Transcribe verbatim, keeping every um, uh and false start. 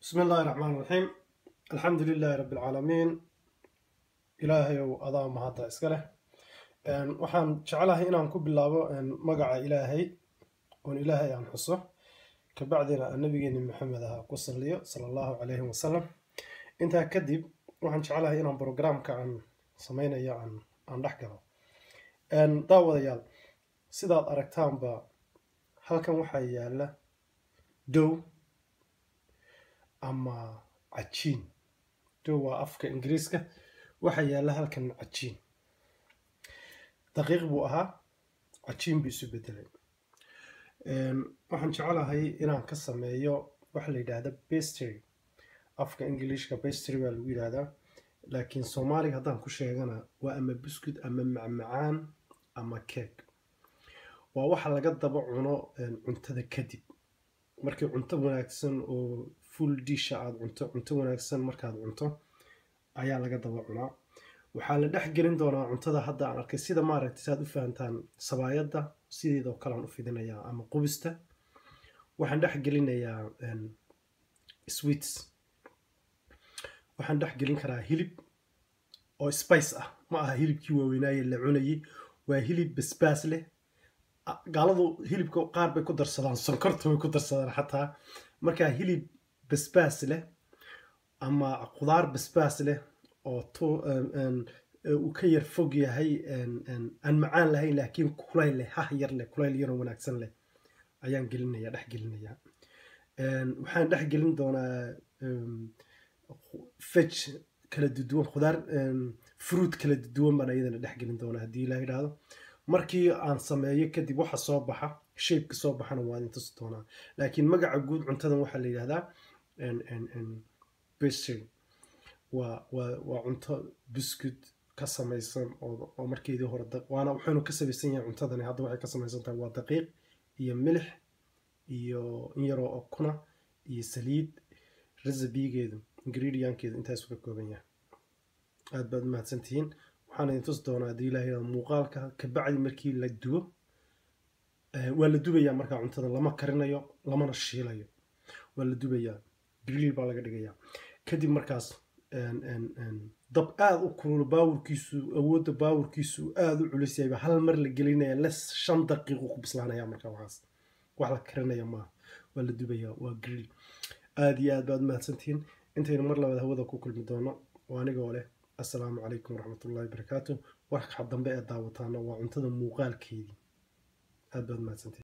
بسم الله الرحمن الرحيم. الحمد لله رب العالمين. إلهي وأضام هذا إسكاله. وحن جعلها هنا نكب الله مقع إلهي وإن إلهي عن حصه كبعدنا النبي محمد صلى الله عليه وسلم. أنت كذب وحن جعلها هنا برنامج عن سمينا يا عن عن رحكة. أن ضاوى يال سيدات أركتان با هل كان وحي ياله دو أما عجين دو أفك إنجليزك وحي ياله هل كان عجين دقيق بوها عجين بيسبدلين. waxaan jecelahay inaan ka sameeyo waxa la yiraahdo pastry afka Englishka pastry waa lagu yiraahdaa laakiin Soomaaliga hadaan ku sheegana waa ama biscuit ama macmacaan ama cake waa waxa laga daba cuno cuntada kadib markii cunto wanaagsan oo full dish aad cunto cunto wanaagsan markaad cunto ayaa laga daba cunaa waxaa la dhex gelin doonaa cuntada hadda aan arkay sida ma aragtay saad u fahantaan sabaayada sideedoo kale aan u fidinayaa ama qubista waxaan dhex gelinayaa sweets waxaan dhex gelin karaa hilib oo spice ah ma aha hilibkii waaweynaaye la cunayay waa hilib basbaas leh gaaladu hilibka qaar bay ku darsadaan sonkorta way ku darsadaan xataa marka hilib basbaas leh ama khudaar basbaas leh oo to uu ka yar fog yahay aan macaan lahayn laakiin kulayl leh ha yar leh kulayl yar oo wanaagsan leh ayaan gelinayaa dhex gelinayaa waxaan dhex gelin doonaa veg kala duwan khudaar fruit kala duwan baan ayadana dhex gelin doonaa haddii la yiraahdo markii aan sameeyo kadib waxa soo baxa shape-ka soo baxana waa inta soo doonaa laakiin magaca guud cuntadan waxa la yiraahdaa pastry waa waa waa cunto biscuit ka samaysan oo oo markeedii hore waana wuxuu ka samaysan yahay cuntadani hadda waxay ka samaysan tahay waa daqiiq iyo milix iyo in yar oo kuna iyo saliid recipe-geedu ingredient-keedu intaas ka kooban yahay aad baad mahadsantihiin waxaan idin tusi doonaa haddii ilaahay muuqaalka ka bacdi markii la dubo waa la dubayaa markaa cuntada lama karinayo lamana shiilayo waa la dubayaa grill baa laga dhigayaa kadib markaas dab aad u kulul baawurkiisu awoodda baawurkiisu aad u culus yahay hal mar la gelinaya les shan daqiiqo ku bislaanaya marka waxaas wax la karinaya ma waa la dubayaa waa grill aad iyo aad baad mahadsantihiin intaynu mar labada hawada ku kulmi doono waa anigoo leh assalaamu calaykum waraxmatullaahi wabarakaatuh wax dambe ee daawataana waa cuntada muuqaalkeedii aad baad mahadsantihiin